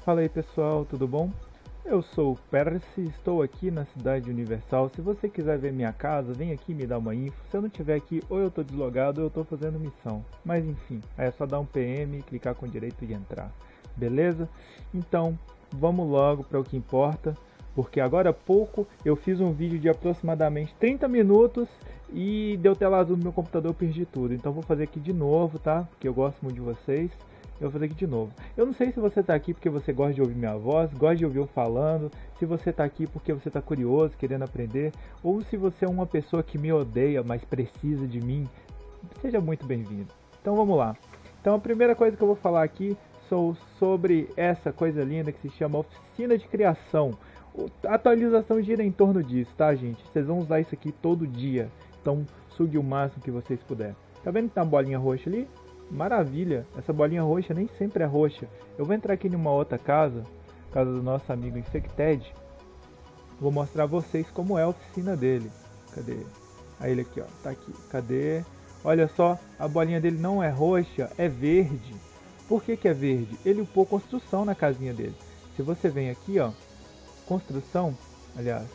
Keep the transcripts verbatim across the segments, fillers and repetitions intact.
Fala aí pessoal, tudo bom? Eu sou o Percy, estou aqui na Cidade Universal. Se você quiser ver minha casa, vem aqui me dar uma info. Se eu não estiver aqui, ou eu estou deslogado ou eu estou fazendo missão. Mas enfim, é só dar um P M, clicar com o direito de entrar. Beleza? Então, vamos logo para o que importa. Porque agora há pouco eu fiz um vídeo de aproximadamente trinta minutos e deu tela azul no meu computador, eu perdi tudo. Então vou fazer aqui de novo, tá? Porque eu gosto muito de vocês. Eu vou fazer aqui de novo. Eu não sei se você está aqui porque você gosta de ouvir minha voz, gosta de ouvir eu falando, se você está aqui porque você está curioso, querendo aprender, ou se você é uma pessoa que me odeia, mas precisa de mim, seja muito bem-vindo. Então vamos lá. Então a primeira coisa que eu vou falar aqui sou sobre essa coisa linda que se chama Oficina de Criação. A atualização gira em torno disso, tá, gente? Vocês vão usar isso aqui todo dia. Então sugue o máximo que vocês puderem. Tá vendo que tá uma bolinha roxa ali? Maravilha, essa bolinha roxa nem sempre é roxa. Eu vou entrar aqui numa outra casa, casa do nosso amigo Infected. Vou mostrar a vocês como é a oficina dele. Cadê? Aí ele aqui, ó, tá aqui. Cadê? Olha só, a bolinha dele não é roxa, é verde. Por que que é verde? Ele upou construção na casinha dele. Se você vem aqui, ó, construção, aliás,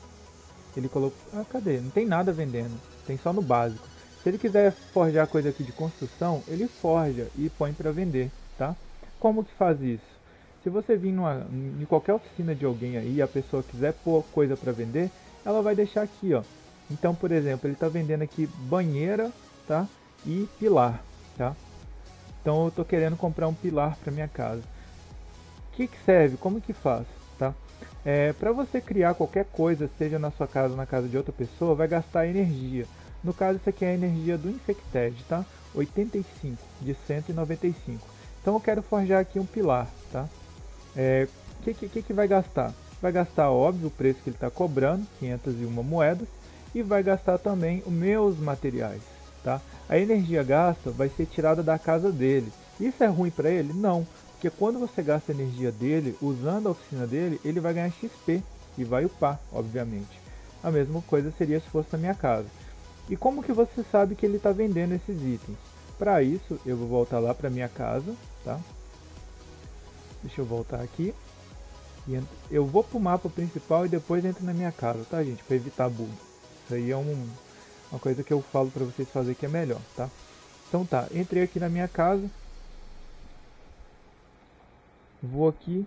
ele colocou... Ah, cadê? Não tem nada vendendo, tem só no básico. Se ele quiser forjar coisa aqui de construção, ele forja e põe para vender, tá? Como que faz isso? Se você vir numa, em qualquer oficina de alguém aí e a pessoa quiser pôr coisa para vender, ela vai deixar aqui, ó. Então, por exemplo, ele está vendendo aqui banheira, tá? E pilar, tá? Então eu estou querendo comprar um pilar para minha casa. O que que serve? Como que faz, tá? É, para você criar qualquer coisa, seja na sua casa ou na casa de outra pessoa, vai gastar energia. No caso, isso aqui é a energia do Infected, tá? oitenta e cinco de cento e noventa e cinco. Então eu quero forjar aqui um pilar, tá? É, que, que, que vai gastar? Vai gastar, óbvio, o preço que ele está cobrando, quinhentas e uma moedas, e vai gastar também os meus materiais, tá? A energia gasta vai ser tirada da casa dele. Isso é ruim para ele? Não, porque quando você gasta a energia dele, usando a oficina dele, ele vai ganhar X P e vai upar, obviamente. A mesma coisa seria se fosse na minha casa. E como que você sabe que ele está vendendo esses itens? Para isso, eu vou voltar lá para minha casa, tá? Deixa eu voltar aqui. E eu vou para o mapa principal e depois entro na minha casa, tá, gente? Para evitar bug. Isso aí é um, uma coisa que eu falo para vocês fazerem que é melhor, tá? Então tá, entrei aqui na minha casa. Vou aqui.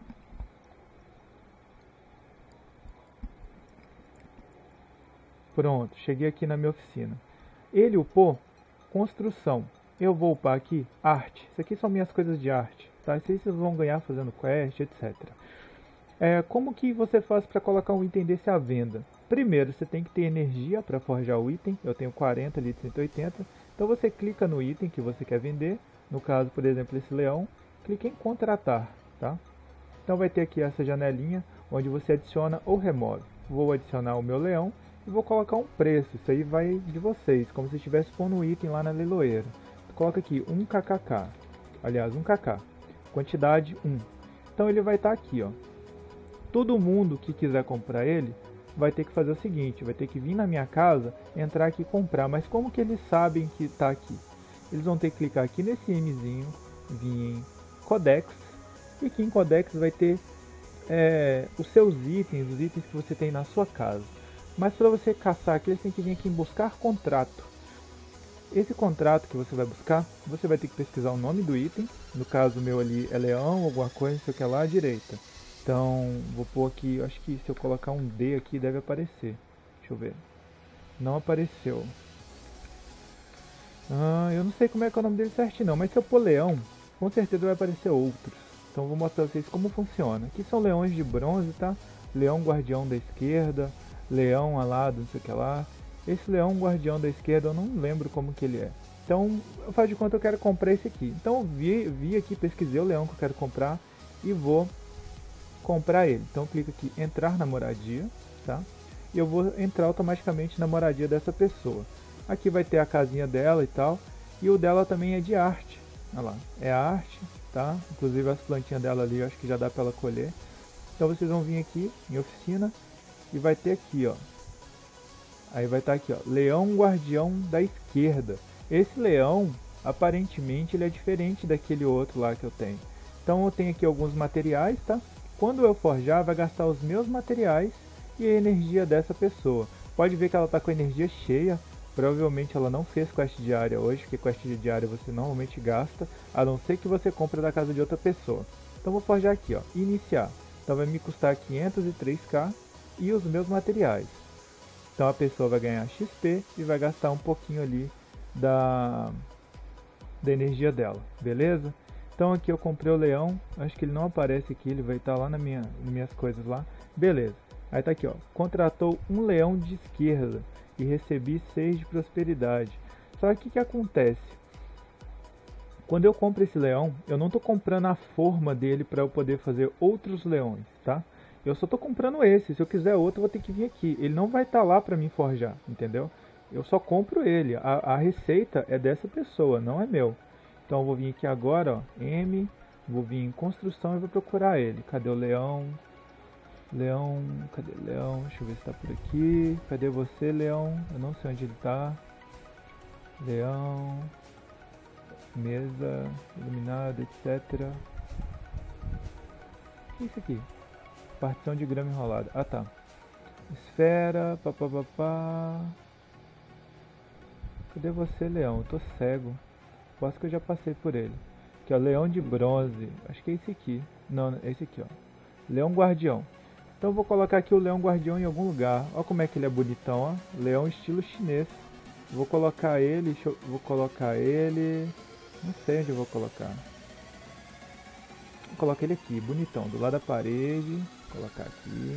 Pronto, cheguei aqui na minha oficina. Ele upou construção. Eu vou upar aqui arte. Isso aqui são minhas coisas de arte, tá? Isso aí vocês vão ganhar fazendo quest, etcétera. É, como que você faz para colocar um item desse à venda? Primeiro, você tem que ter energia para forjar o item. Eu tenho quarenta ali de cento e oitenta. Então você clica no item que você quer vender. No caso, por exemplo, esse leão. Clica em contratar, tá? Então vai ter aqui essa janelinha onde você adiciona ou remove. Vou adicionar o meu leão. E vou colocar um preço, isso aí vai de vocês, como se estivesse pondo um item lá na leiloeira. Coloca aqui um K K K, aliás um K K, quantidade um. Então ele vai estar aqui, ó. Todo mundo que quiser comprar ele vai ter que fazer o seguinte, vai ter que vir na minha casa, entrar aqui e comprar. Mas como que eles sabem que está aqui? Eles vão ter que clicar aqui nesse Mzinho, vir em Codex, e aqui em Codex vai ter é, os seus itens, os itens que você tem na sua casa. Mas para você caçar aqui, você tem que vir aqui em buscar contrato. Esse contrato que você vai buscar, você vai ter que pesquisar o nome do item. No caso meu ali é leão, alguma coisa, não sei o que lá, à direita. Então, vou pôr aqui, acho que se eu colocar um D aqui deve aparecer. Deixa eu ver. Não apareceu. Ah, eu não sei como é que é o nome dele certinho não, mas se eu pôr leão, com certeza vai aparecer outros. Então vou mostrar pra vocês como funciona. Aqui são leões de bronze, tá? Leão guardião da esquerda. Leão alado, não sei o que lá. Esse leão guardião da esquerda eu não lembro como que ele é. Então, eu faço de conta que eu quero comprar esse aqui. Então eu vi, vi aqui, pesquisei o leão que eu quero comprar e vou comprar ele. Então clica aqui, entrar na moradia, tá? E eu vou entrar automaticamente na moradia dessa pessoa. Aqui vai ter a casinha dela e tal. E o dela também é de arte. Olha lá, é a arte, tá? Inclusive as plantinhas dela ali, eu acho que já dá para ela colher. Então vocês vão vir aqui em oficina. E vai ter aqui, ó. Aí vai estar aqui, ó. Leão guardião da esquerda. Esse leão, aparentemente, ele é diferente daquele outro lá que eu tenho. Então eu tenho aqui alguns materiais, tá? Quando eu forjar, vai gastar os meus materiais e a energia dessa pessoa. Pode ver que ela está com a energia cheia. Provavelmente ela não fez quest diária hoje, porque quest diária você normalmente gasta, a não ser que você compre da casa de outra pessoa. Então vou forjar aqui, ó, iniciar. Então vai me custar quinhentos e três K e os meus materiais. Então a pessoa vai ganhar X P e vai gastar um pouquinho ali da, da energia dela, beleza? Então aqui eu comprei o leão, acho que ele não aparece aqui, ele vai estar lá na minha, nas minhas coisas lá, beleza. Aí tá aqui, ó, contratou um leão de esquerda e recebi seis de prosperidade. Só que o que acontece? Quando eu compro esse leão, eu não estou comprando a forma dele para eu poder fazer outros leões, tá? Eu só estou comprando esse, se eu quiser outro eu vou ter que vir aqui. Ele não vai estar lá para mim forjar, entendeu? Eu só compro ele, a, a receita é dessa pessoa, não é meu. Então eu vou vir aqui agora, ó, M, vou vir em construção e vou procurar ele. Cadê o leão? Leão, cadê o leão? Deixa eu ver se tá por aqui. Cadê você, leão? Eu não sei onde ele tá. Leão, mesa, iluminada, etcétera. O que é isso aqui? Partição de grama enrolada. Ah, tá. Esfera, papapá. Cadê você, leão? Eu tô cego. Posso que eu já passei por ele. Aqui, ó, leão de bronze. Acho que é esse aqui. Não, é esse aqui, ó. Leão guardião. Então eu vou colocar aqui o leão guardião em algum lugar. Olha como é que ele é bonitão, ó. Leão estilo chinês. Vou colocar ele, deixa eu, vou colocar ele... Não sei onde eu vou colocar. Vou colocar ele aqui, bonitão, do lado da parede. Vou colocar aqui.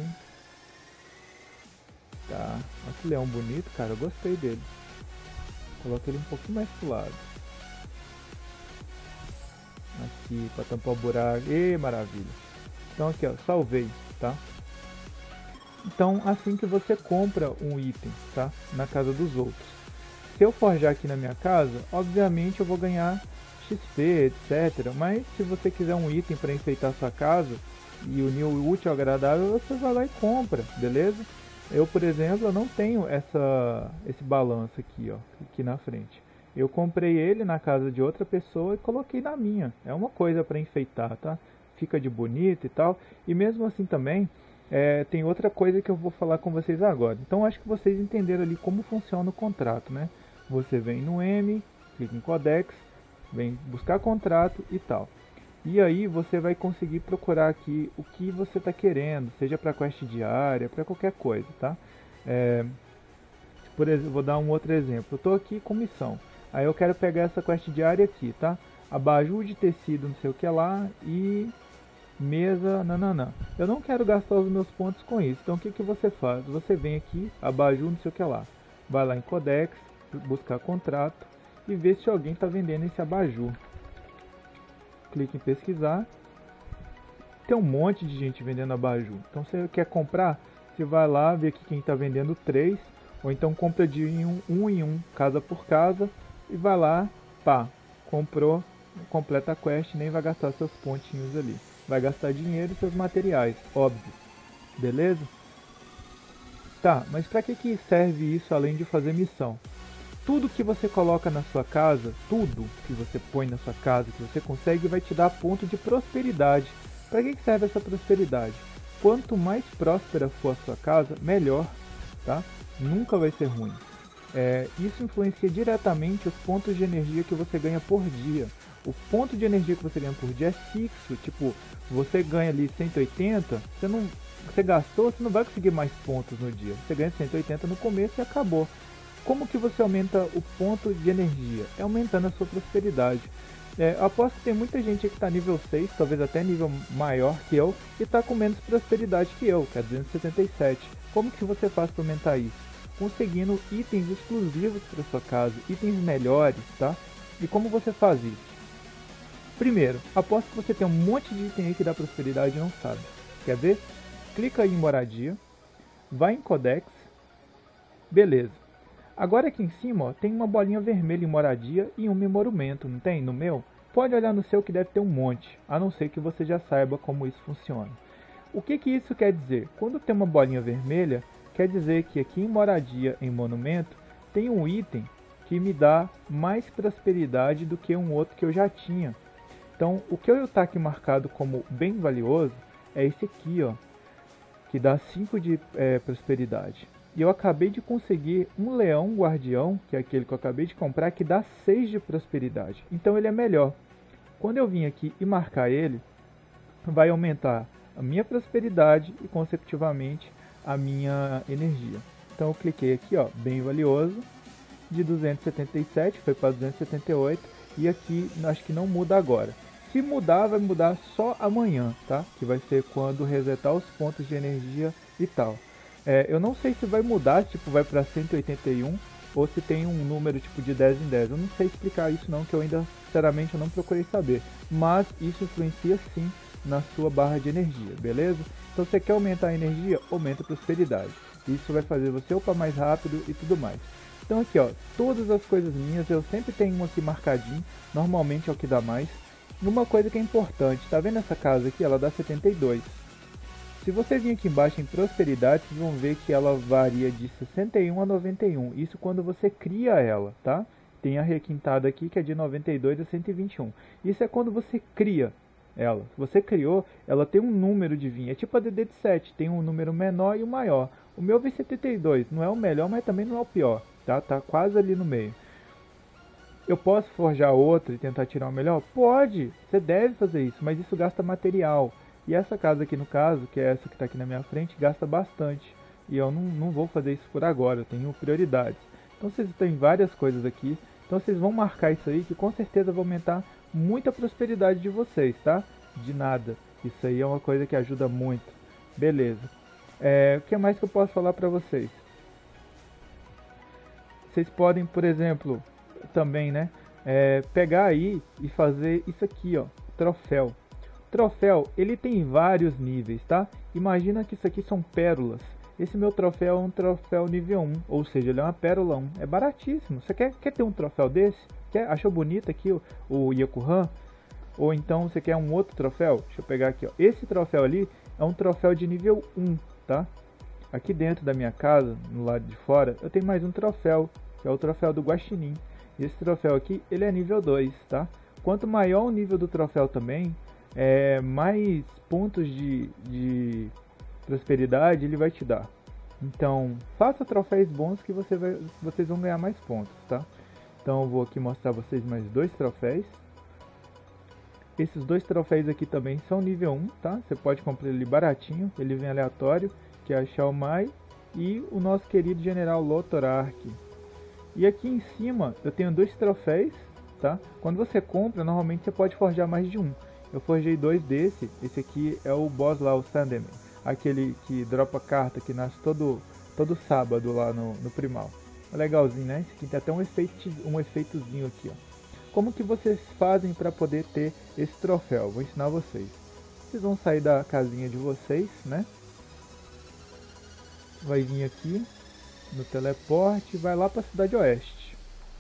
Tá. Olha que leão bonito, cara. Eu gostei dele. Coloca ele um pouquinho mais pro lado. Aqui, para tampar o buraco. Ê, maravilha. Então aqui, ó, salvei, tá? Então, assim que você compra um item, tá? Na casa dos outros. Se eu forjar aqui na minha casa, obviamente eu vou ganhar X P, etcétera. Mas se você quiser um item para enfeitar sua casa e unir o útil ao agradável, você vai lá e compra, beleza? Eu, por exemplo, eu não tenho essa, esse balanço aqui, ó, aqui na frente. Eu comprei ele na casa de outra pessoa e coloquei na minha. É uma coisa para enfeitar, tá? Fica de bonito e tal. E mesmo assim também, é, tem outra coisa que eu vou falar com vocês agora. Então acho que vocês entenderam ali como funciona o contrato, né? Você vem no M, clica em Codex, vem buscar contrato e tal. E aí você vai conseguir procurar aqui o que você está querendo, seja para quest diária, para qualquer coisa, tá? É, por exemplo, vou dar um outro exemplo. Eu estou aqui com missão. Aí eu quero pegar essa quest diária aqui, tá? Abajur de tecido, não sei o que lá, e mesa, nananã. Eu não quero gastar os meus pontos com isso. Então o que, que você faz? Você vem aqui, abajur, não sei o que lá. Vai lá em Codex, buscar contrato e ver se alguém está vendendo esse abajur. Clique em pesquisar. Tem um monte de gente vendendo abajur. Então você quer comprar, você vai lá ver aqui quem está vendendo três, ou então compra de um, um em um, casa por casa, e vai lá, pá, comprou, completa a quest, nem vai gastar seus pontinhos ali. Vai gastar dinheiro e seus materiais, óbvio. Beleza? Tá, mas para que, que serve isso além de fazer missão? Tudo que você coloca na sua casa, tudo que você põe na sua casa, que você consegue, vai te dar ponto de prosperidade. Para que, que serve essa prosperidade? Quanto mais próspera for a sua casa, melhor, tá? Nunca vai ser ruim. É, isso influencia diretamente os pontos de energia que você ganha por dia. O ponto de energia que você ganha por dia é fixo, tipo, você ganha ali cento e oitenta, você, não, você gastou, você não vai conseguir mais pontos no dia. Você ganha cento e oitenta no começo e acabou. Como que você aumenta o ponto de energia? É aumentando a sua prosperidade. É, eu aposto que tem muita gente que está nível seis, talvez até nível maior que eu, e está com menos prosperidade que eu, que é duzentos e setenta e sete. Como que você faz para aumentar isso? Conseguindo itens exclusivos para sua casa, itens melhores, tá? E como você faz isso? Primeiro, aposto que você tem um monte de item aí que dá prosperidade e não sabe. Quer ver? Clica aí em moradia, vai em Codex, beleza. Agora aqui em cima, ó, tem uma bolinha vermelha em moradia e um monumento, não tem? No meu? Pode olhar no seu que deve ter um monte, a não ser que você já saiba como isso funciona. O que que isso quer dizer? Quando tem uma bolinha vermelha, quer dizer que aqui em moradia, em monumento, tem um item que me dá mais prosperidade do que um outro que eu já tinha. Então, o que eu tá aqui marcado como bem valioso é esse aqui, ó, que dá cinco de é, prosperidade. E eu acabei de conseguir um leão guardião, que é aquele que eu acabei de comprar, que dá seis de prosperidade. Então ele é melhor. Quando eu vim aqui e marcar ele, vai aumentar a minha prosperidade e consecutivamente a minha energia. Então eu cliquei aqui, ó, bem valioso, de duzentos e setenta e sete foi para duzentos e setenta e oito, e aqui acho que não muda agora. Se mudar, vai mudar só amanhã, tá? Que vai ser quando resetar os pontos de energia e tal. É, eu não sei se vai mudar, tipo, vai para cento e oitenta e um, ou se tem um número tipo de dez em dez. Eu não sei explicar isso não, que eu ainda, sinceramente, eu não procurei saber. Mas isso influencia sim na sua barra de energia, beleza? Então, se você quer aumentar a energia, aumenta a prosperidade. Isso vai fazer você upar mais rápido e tudo mais. Então aqui, ó, todas as coisas minhas, eu sempre tenho um aqui marcadinho, normalmente é o que dá mais. Uma coisa que é importante, tá vendo essa casa aqui? Ela dá setenta e dois. Se você vir aqui embaixo em prosperidade, vocês vão ver que ela varia de sessenta e um a noventa e um. Isso quando você cria ela, tá? Tem a requintada aqui que é de noventa e dois a cento e vinte e um. Isso é quando você cria ela. Se você criou, ela tem um número de vinho. É tipo a D D de sete, tem um número menor e um maior. O meu vem setenta e dois, não é o melhor, mas também não é o pior, tá? Tá quase ali no meio. Eu posso forjar outra e tentar tirar o melhor? Pode, você deve fazer isso, mas isso gasta material. E essa casa aqui no caso, que é essa que está aqui na minha frente, gasta bastante. E eu não, não vou fazer isso por agora, eu tenho prioridades. Então vocês têm várias coisas aqui, então vocês vão marcar isso aí, que com certeza vai aumentar muito a prosperidade de vocês, tá? De nada, isso aí é uma coisa que ajuda muito. Beleza. É, o que mais que eu posso falar para vocês? Vocês podem, por exemplo, também, né, é, pegar aí e fazer isso aqui, ó, troféu. Troféu, ele tem vários níveis, tá? Imagina que isso aqui são pérolas. Esse meu troféu é um troféu nível um, ou seja, ele é uma pérola um. É baratíssimo. Você quer, quer ter um troféu desse? Quer? Achou bonito aqui o, o Yakuhan? Ou então você quer um outro troféu? Deixa eu pegar aqui, ó. Esse troféu ali é um troféu de nível um, tá? Aqui dentro da minha casa, no lado de fora, eu tenho mais um troféu, que é o troféu do Guaxinim. Esse troféu aqui, ele é nível dois, tá? Quanto maior o nível do troféu também, é, mais pontos de, de prosperidade ele vai te dar. Então, faça troféus bons que você vai, vocês vão ganhar mais pontos, tá? Então eu vou aqui mostrar vocês mais dois troféus. Esses dois troféus aqui também são nível um, tá? Você pode comprar ele baratinho, ele vem aleatório, que é a Xiao Mai e o nosso querido General Lothar. E aqui em cima eu tenho dois troféus, tá? Quando você compra, normalmente você pode forjar mais de um. Eu forjei dois desse. Esse aqui é o boss lá, o Sandman, aquele que dropa carta, que nasce todo, todo sábado lá no, no Primal. É legalzinho, né? Esse aqui tem até um, efeito, um efeitozinho aqui, ó. Como que vocês fazem para poder ter esse troféu? Vou ensinar vocês. Vocês vão sair da casinha de vocês, né? Vai vir aqui no teleporte e vai lá para a Cidade Oeste.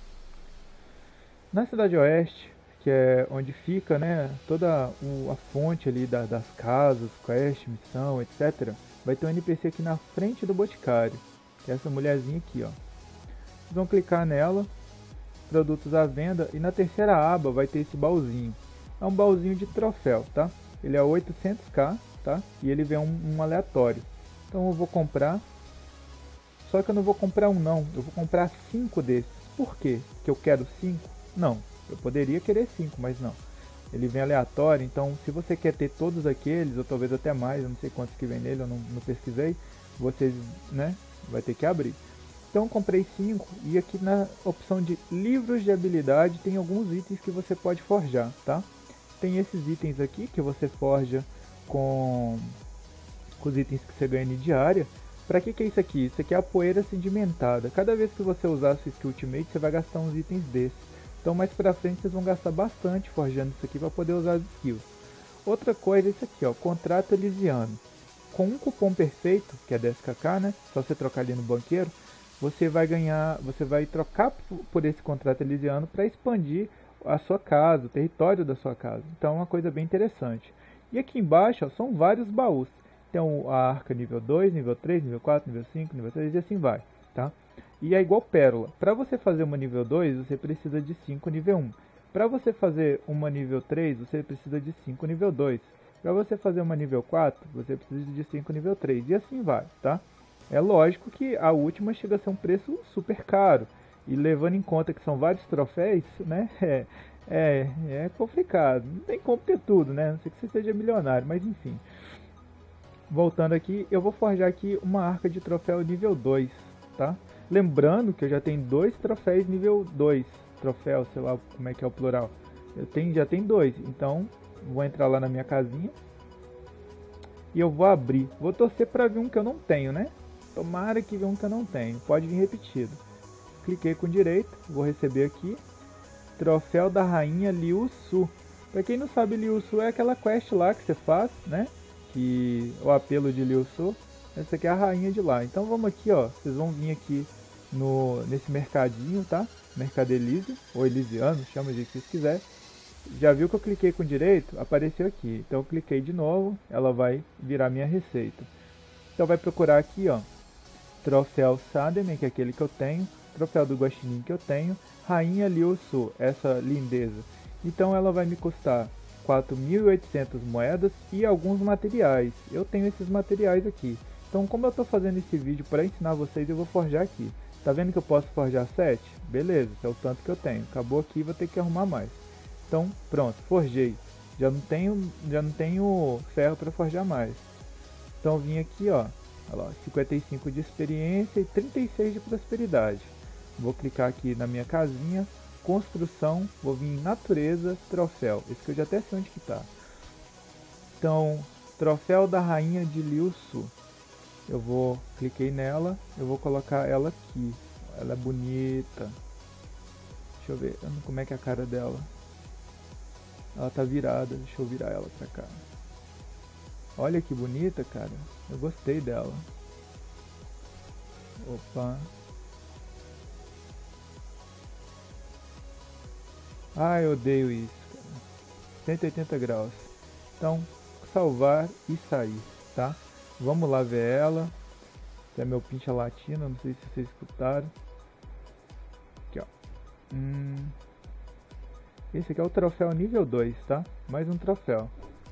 Na Cidade Oeste, que é onde fica, né, toda o, a fonte ali da, das casas, quest, missão, etcétera. Vai ter um N P C aqui na frente do Boticário, que é essa mulherzinha aqui, ó. Vocês vão clicar nela, produtos à venda, e na terceira aba vai ter esse baúzinho. É um baúzinho de troféu, tá? Ele é oitocentos k, tá? E ele vem um, um aleatório. Então eu vou comprar. Só que eu não vou comprar um não, eu vou comprar cinco desses. Por quê? Que eu quero cinco? Não. Eu poderia querer cinco, mas não. Ele vem aleatório, então se você quer ter todos aqueles, ou talvez até mais, eu não sei quantos que vem nele, eu não, não pesquisei, vocês, né, vai ter que abrir. Então eu comprei cinco, e aqui na opção de livros de habilidade tem alguns itens que você pode forjar, tá? Tem esses itens aqui que você forja com, com os itens que você ganha em diária. Pra que que é isso aqui? Isso aqui é a poeira sedimentada. Cada vez que você usar a sua skill ultimate, você vai gastar uns itens desses. Então mais pra frente vocês vão gastar bastante forjando isso aqui para poder usar as skills. Outra coisa é isso aqui, ó, contrato elisiano. Com um cupom perfeito, que é dez k k, né? Só você trocar ali no banqueiro, você vai ganhar, você vai trocar por esse contrato elisiano para expandir a sua casa, o território da sua casa. Então é uma coisa bem interessante. E aqui embaixo, ó, são vários baús. Tem a arca nível dois, nível três, nível quatro, nível cinco, nível três e assim vai, tá? E é igual pérola. Para você fazer uma nível dois, você precisa de cinco nível um. Para você fazer uma nível três, você precisa de cinco nível dois. Para você fazer uma nível quatro, você precisa de cinco nível três. E assim vai, tá? É lógico que a última chega a ser um preço super caro. E levando em conta que são vários troféus, né? É, é, é complicado. Não tem como ter tudo, né? Não sei que você seja milionário, mas enfim. Voltando aqui, eu vou forjar aqui uma arca de troféu nível dois, tá? Lembrando que eu já tenho dois troféus nível dois. Troféu, sei lá como é que é o plural. Eu tenho, já tenho dois, então vou entrar lá na minha casinha. E eu vou abrir. Vou torcer para vir um que eu não tenho, né? Tomara que venha um que eu não tenho. Pode vir repetido. Cliquei com direito, vou receber aqui. Troféu da Rainha Liu Su. Pra quem não sabe, Liu Su é aquela quest lá que você faz, né? Que o apelo de Liu Su. Essa aqui é a rainha de lá. Então vamos aqui, ó. Vocês vão vir aqui no, nesse mercadinho, tá? Mercado Elísio, ou Elisiano, chama de que vocês quiserem. Já viu que eu cliquei com direito? Apareceu aqui. Então eu cliquei de novo, ela vai virar minha receita. Então vai procurar aqui, ó. Troféu Sademen, que é aquele que eu tenho. Troféu do Guaxinim que eu tenho. Rainha Liu Su, essa lindeza. Então ela vai me custar quatro mil e oitocentas moedas e alguns materiais. Eu tenho esses materiais aqui. Então como eu estou fazendo esse vídeo para ensinar vocês, eu vou forjar aqui. Tá vendo que eu posso forjar sete? Beleza, esse é o tanto que eu tenho. Acabou aqui, vou ter que arrumar mais. Então pronto, forjei. Já não tenho, já não tenho ferro para forjar mais. Então eu vim aqui, ó. Olha lá, cinquenta e cinco de experiência e trinta e seis de prosperidade. Vou clicar aqui na minha casinha, construção, vou vir em natureza, troféu. Esse que eu já até sei onde que tá. Então, troféu da Rainha de Liu Su. Eu vou, cliquei nela, eu vou colocar ela aqui. Ela é bonita. Deixa eu ver como é que é a cara dela. Ela tá virada, deixa eu virar ela pra cá. Olha que bonita, cara. Eu gostei dela. Opa. Ah, eu odeio isso, cara. cento e oitenta graus. Então, salvar e sair, tá? Vamos lá ver ela. Esse é meu pincha latino, não sei se vocês escutaram. Aqui, ó. Hum. Esse aqui é o troféu nível dois, tá? Mais um troféu.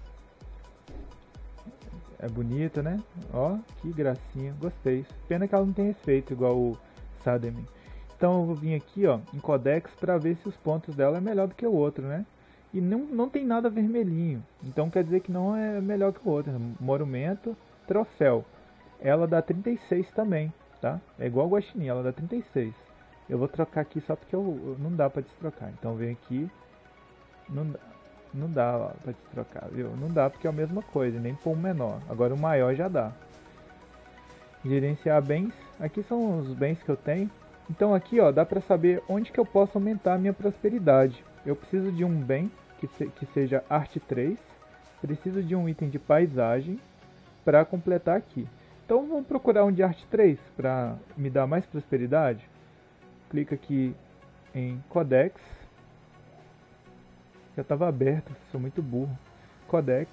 É bonita, né? Ó, que gracinha. Gostei. Pena que ela não tem efeito igual o Sademen. Então eu vou vir aqui, ó, em Codex para ver se os pontos dela é melhor do que o outro, né? E não, não tem nada vermelhinho. Então quer dizer que não é melhor que o outro. Monumento, troféu. Ela dá trinta e seis também, tá? É igual o Guaxinim, ela dá trinta e seis. Eu vou trocar aqui só porque eu, não dá para destrocar. Então vem aqui. Não dá. Não dá ó, pra destrocar, viu? Não dá porque é a mesma coisa, nem por um menor. Agora o maior já dá. Gerenciar bens. Aqui são os bens que eu tenho. Então aqui ó, dá pra saber onde que eu posso aumentar a minha prosperidade. Eu preciso de um bem que, se, que seja arte três. Preciso de um item de paisagem para completar aqui. Então vamos procurar um de arte três para me dar mais prosperidade. Clica aqui em Codex. Já estava aberto, sou muito burro. Codex.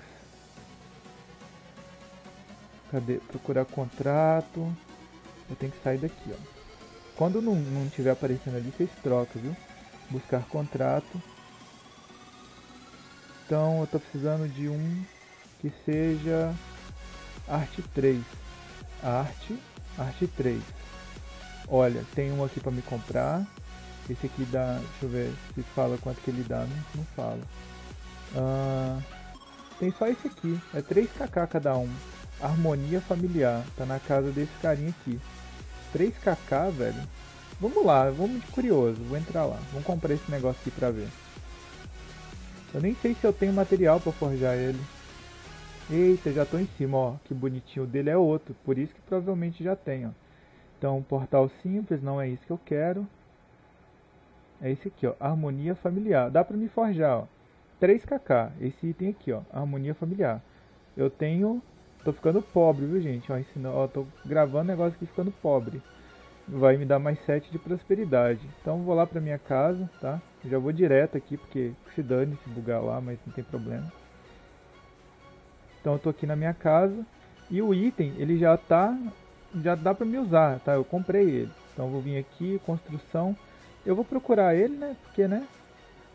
Cadê? Procurar contrato. Eu tenho que sair daqui, ó. Quando não, não tiver aparecendo ali, vocês trocam, viu? Buscar contrato. Então eu estou precisando de um que seja arte três. Arte, arte três. Olha, tem um aqui para me comprar. Esse aqui dá, deixa eu ver se fala quanto que ele dá, não, não fala. Ah, tem só esse aqui, é três K K cada um. Harmonia familiar, tá na casa desse carinha aqui. três K K, velho. Vamos lá, vamos de curioso, vou entrar lá. Vamos comprar esse negócio aqui pra ver. Eu nem sei se eu tenho material pra forjar ele. Eita, já tô em cima, ó. Que bonitinho, o dele é outro, por isso que provavelmente já tem, ó. Então, portal simples, não é isso que eu quero. É esse aqui, ó, harmonia familiar. Dá pra me forjar, ó, três K K. Esse item aqui, ó, harmonia familiar. Eu tenho, tô ficando pobre, viu, gente? Ó, ensino, ó, tô gravando negócio aqui ficando pobre. Vai me dar mais sete de prosperidade. Então vou lá pra minha casa, tá? Já vou direto aqui, porque se dane se bugar lá, mas não tem problema. Então eu tô aqui na minha casa. E o item, ele já tá, já dá pra me usar, tá? Eu comprei ele. Então eu vou vir aqui, construção. Eu vou procurar ele, né? Porque, né?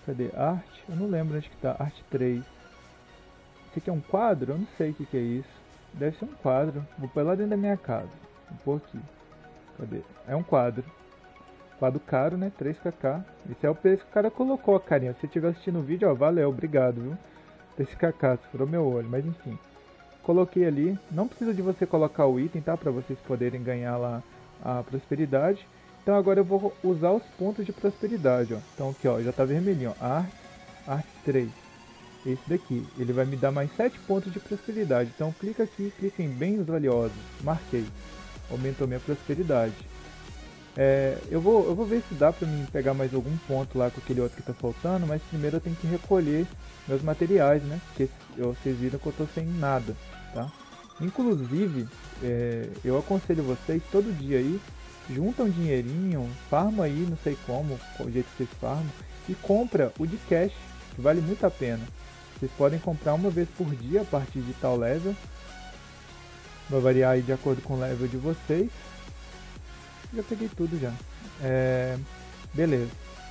Cadê? Arte? Eu não lembro onde que tá. Arte três. Esse aqui é um quadro? Eu não sei o que que é isso. Deve ser um quadro. Vou pôr lá dentro da minha casa. Vou pôr aqui. Cadê? É um quadro. Quadro caro, né? três kk. Esse é o preço que o cara colocou, carinha. Se você estiver assistindo o vídeo, ó, valeu, obrigado, viu? três kk, furou meu olho, mas enfim. Coloquei ali. Não precisa de você colocar o item, tá? Pra vocês poderem ganhar lá a prosperidade. Então agora eu vou usar os pontos de prosperidade, ó. Então aqui, ó, já tá vermelhinho, ó. Arte, arte três. Esse daqui, ele vai me dar mais sete pontos de prosperidade. Então clica aqui, clica em bens valiosos. Marquei. Aumentou minha prosperidade. É, eu, vou, eu vou ver se dá pra mim pegar mais algum ponto lá com aquele outro que tá faltando, mas primeiro eu tenho que recolher meus materiais, né? Porque eu, vocês viram que eu tô sem nada, tá? Inclusive, é, eu aconselho vocês todo dia aí, junta um dinheirinho, farma aí, não sei como, qual jeito que vocês farmam, e compra o de cash, que vale muito a pena. Vocês podem comprar uma vez por dia a partir de tal level, vai variar aí de acordo com o level de vocês. Já peguei tudo já. É, beleza.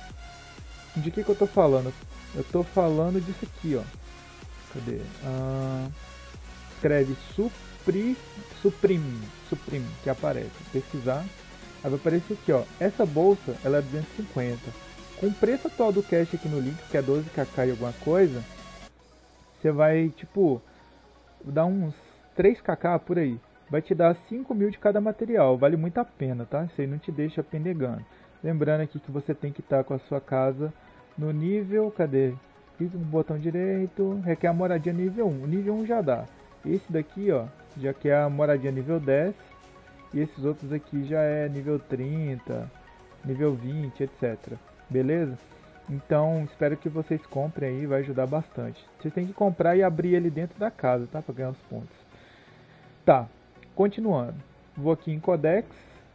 De que que eu tô falando? Eu tô falando disso aqui, ó. Cadê? Ah, escreve supri, suprime, suprime, que aparece. Pesquisar. Aí vai aparecer aqui, ó. Essa bolsa, ela é duzentos e cinquenta. Com o preço atual do cash aqui no link, que é doze kk e alguma coisa, você vai, tipo, dar uns três kk por aí. Vai te dar cinco mil de cada material, vale muito a pena, tá? Isso aí não te deixa pendegando. Lembrando aqui que você tem que estar com a sua casa no nível, cadê? Clique no botão direito, requer a moradia nível um. O nível um já dá. Esse daqui, ó, já quer a moradia nível dez. E esses outros aqui já é nível trinta, nível vinte, etcétera. Beleza? Então, espero que vocês comprem aí, vai ajudar bastante. Vocês têm que comprar e abrir ele dentro da casa, tá? Pra ganhar os pontos. Tá. Continuando, vou aqui em Codex,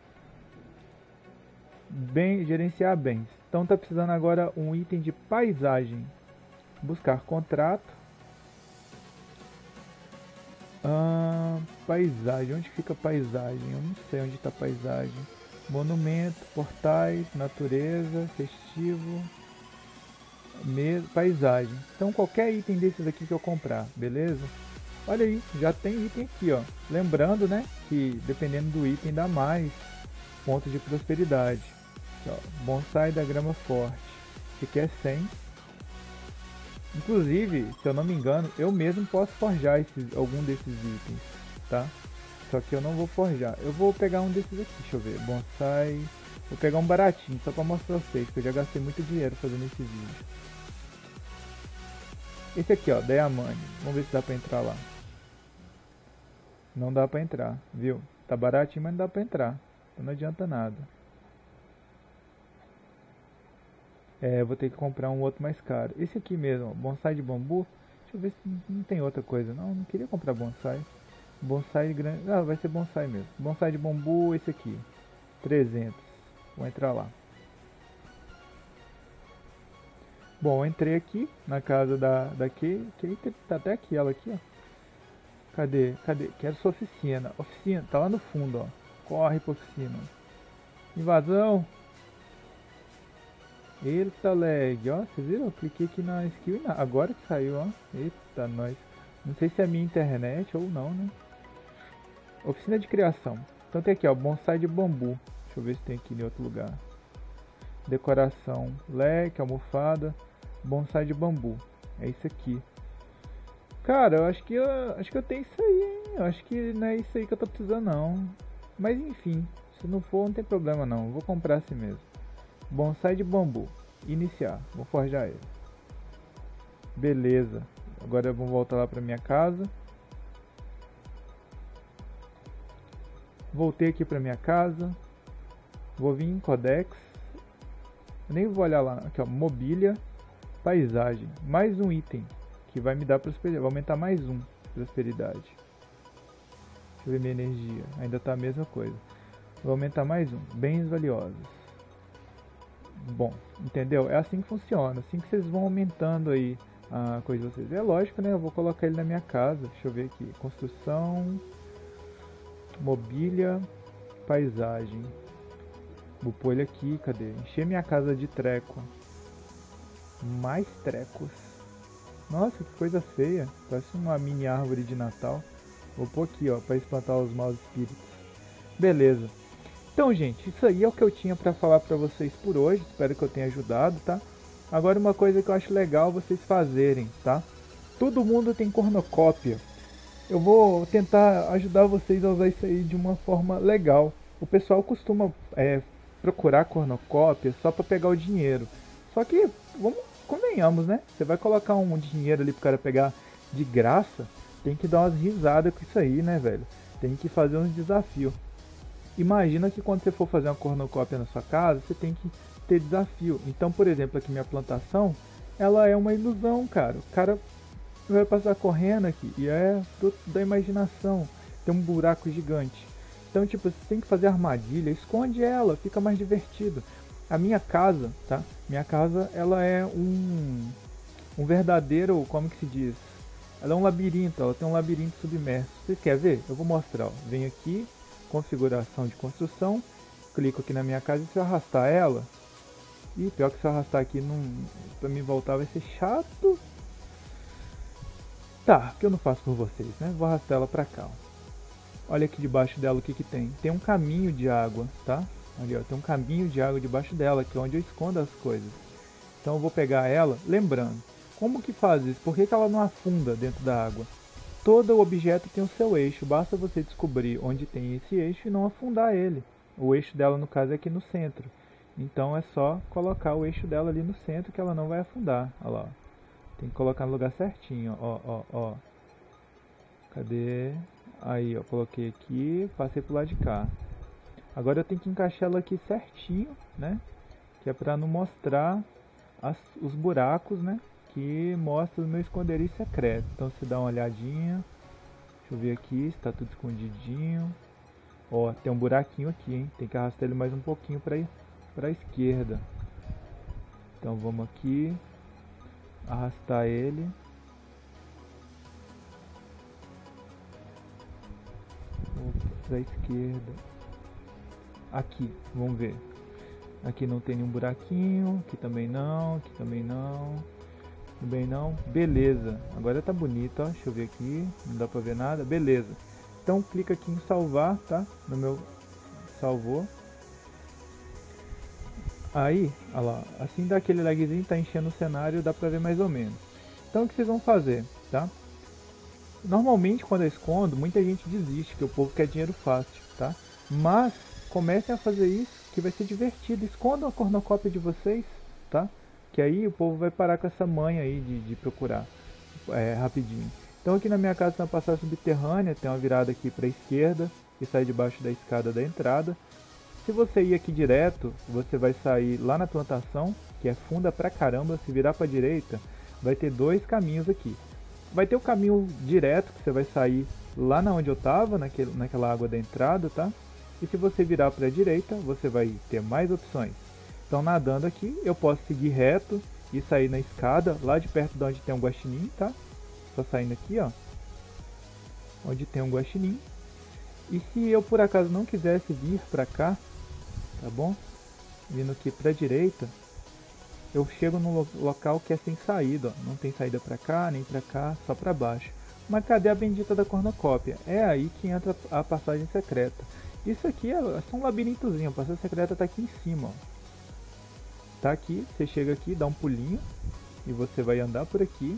bem, gerenciar bens. Então tá precisando agora um item de paisagem. Buscar contrato. Ah, paisagem, onde fica paisagem? Eu não sei onde está paisagem. Monumento, portais, natureza, festivo, mesa, paisagem. Então qualquer item desses aqui que eu comprar, beleza? Olha aí, já tem item aqui, ó. Lembrando, né, que dependendo do item dá mais pontos de prosperidade. Aqui, ó, bonsai da grama forte. Esse aqui é cem. Inclusive, se eu não me engano, eu mesmo posso forjar esses, algum desses itens, tá? Só que eu não vou forjar. Eu vou pegar um desses aqui, deixa eu ver. Bonsai. Vou pegar um baratinho, só pra mostrar pra vocês, que eu já gastei muito dinheiro fazendo esse vídeo. Esse aqui, ó, Diamante. Vamos ver se dá pra entrar lá. Não dá pra entrar, viu? Tá baratinho, mas não dá pra entrar. Então não adianta nada. É, vou ter que comprar um outro mais caro. Esse aqui mesmo, ó, bonsai de bambu. Deixa eu ver se não tem outra coisa. Não, não queria comprar bonsai. Bonsai grande. Ah, vai ser bonsai mesmo. Bonsai de bambu, esse aqui. trezentos. Vou entrar lá. Bom, entrei aqui na casa da, da Kate. Kate tá até aqui, ela aqui, ó. Cadê? Cadê? Quero sua oficina. Oficina, tá lá no fundo, ó. Corre pra oficina. Invasão. Eita, lag. Ó, vocês viram? Eu cliquei aqui na skill e na... agora que saiu, ó. Eita, nós. Não sei se é minha internet ou não, né? Oficina de criação. Então tem aqui, ó. Bonsai de bambu. Deixa eu ver se tem aqui em outro lugar. Decoração. Leque, almofada. Bonsai de bambu. É isso aqui. Cara, eu acho que eu, acho que eu tenho isso aí, hein? Eu acho que não é isso aí que eu tô precisando, não. Mas enfim, se não for, não tem problema não. Eu vou comprar assim mesmo. Bonsai de bambu. Iniciar. Vou forjar ele. Beleza. Agora eu vou voltar lá pra minha casa. Voltei aqui pra minha casa. Vou vir em Codex. Eu nem vou olhar lá. Aqui, ó. Mobília. Paisagem. Mais um item. Que vai me dar prosperidade. Vai aumentar mais um. Prosperidade. Deixa eu ver minha energia. Ainda tá a mesma coisa. Vou aumentar mais um. Bens valiosos. Bom, entendeu? É assim que funciona. Assim que vocês vão aumentando aí a coisa de vocês. É lógico, né? Eu vou colocar ele na minha casa. Deixa eu ver aqui. Construção. Mobília. Paisagem. Vou pôr ele aqui. Cadê? Encher minha casa de treco. Mais trecos. Nossa, que coisa feia. Parece uma mini árvore de Natal. Vou pôr aqui, ó, para espantar os maus espíritos. Beleza. Então, gente, isso aí é o que eu tinha para falar para vocês por hoje. Espero que eu tenha ajudado, tá? Agora uma coisa que eu acho legal vocês fazerem, tá? Todo mundo tem cornucópia. Eu vou tentar ajudar vocês a usar isso aí de uma forma legal. O pessoal costuma é, procurar cornucópia só para pegar o dinheiro. Só que, vamos, convenhamos, né? Você vai colocar um dinheiro ali pro cara pegar de graça, tem que dar umas risadas com isso aí, né, velho? Tem que fazer uns desafios. Imagina que quando você for fazer uma cornucópia na sua casa, você tem que ter desafio. Então, por exemplo, aqui minha plantação, ela é uma ilusão, cara. O cara vai passar correndo aqui e é tudo da imaginação. Tem um buraco gigante. Então, tipo, você tem que fazer armadilha, esconde ela, fica mais divertido. A minha casa, tá? Minha casa, ela é um, um verdadeiro, como que se diz? Ela é um labirinto, ela tem um labirinto submerso. Você quer ver? Eu vou mostrar, ó. Venho aqui, configuração de construção, clico aqui na minha casa e se eu arrastar ela, e pior que se eu arrastar aqui não, pra me voltar vai ser chato. Tá, que eu não faço por vocês, né? Vou arrastar ela pra cá, ó. Olha aqui debaixo dela o que que tem. Tem um caminho de água, tá? Ali, ó, tem um caminho de água debaixo dela, que é onde eu escondo as coisas. Então eu vou pegar ela, lembrando, como que faz isso? Por que que ela não afunda dentro da água? Todo objeto tem o seu eixo, basta você descobrir onde tem esse eixo e não afundar ele. O eixo dela, no caso, é aqui no centro. Então é só colocar o eixo dela ali no centro que ela não vai afundar. Olha lá. Tem que colocar no lugar certinho, ó, ó, ó. Cadê? Aí, ó, coloquei aqui, passei pro lado de cá. Agora eu tenho que encaixar ela aqui certinho, né? Que é pra não mostrar as, os buracos, né? Que mostra o meu esconderijo secreto. Então você dá uma olhadinha. Deixa eu ver aqui se tá tudo escondidinho. Ó, tem um buraquinho aqui, hein? Tem que arrastar ele mais um pouquinho pra, pra esquerda. Então vamos aqui. Arrastar ele. Pra esquerda. Aqui, vamos ver. Aqui não tem nenhum buraquinho. Aqui também não. Aqui também não. Também não. Beleza. Agora tá bonito, ó. Deixa eu ver aqui. Não dá pra ver nada. Beleza. Então clica aqui em salvar, tá? No meu salvou. Aí, olha lá. Assim dá aquele lagzinho, tá enchendo o cenário, dá pra ver mais ou menos. Então o que vocês vão fazer, tá? Normalmente quando eu escondo, muita gente desiste, que o povo quer dinheiro fácil, tá? Mas comecem a fazer isso, que vai ser divertido. Escondam a cornucópia de vocês, tá? Que aí o povo vai parar com essa manha aí de, de procurar é, rapidinho. Então aqui na minha casa tem uma passagem subterrânea, tem uma virada aqui para a esquerda, que sai debaixo da escada da entrada. Se você ir aqui direto, você vai sair lá na plantação, que é funda pra caramba. Se virar para a direita, vai ter dois caminhos aqui. Vai ter o caminho direto, que você vai sair lá na onde eu tava, naquele, naquela água da entrada, tá? E se você virar para a direita, você vai ter mais opções. Então nadando aqui, eu posso seguir reto e sair na escada, lá de perto de onde tem um guaxinim, tá? Só saindo aqui, ó. Onde tem um guaxinim. E se eu por acaso não quisesse vir pra cá, tá bom? Vindo aqui pra direita, eu chego num lo local que é sem saída, ó. Não tem saída pra cá, nem pra cá, só pra baixo. Mas cadê a bendita da cornucópia? É aí que entra a passagem secreta. Isso aqui é só um labirintozinho, a passagem secreta tá aqui em cima, ó. Tá aqui, você chega aqui, dá um pulinho e você vai andar por aqui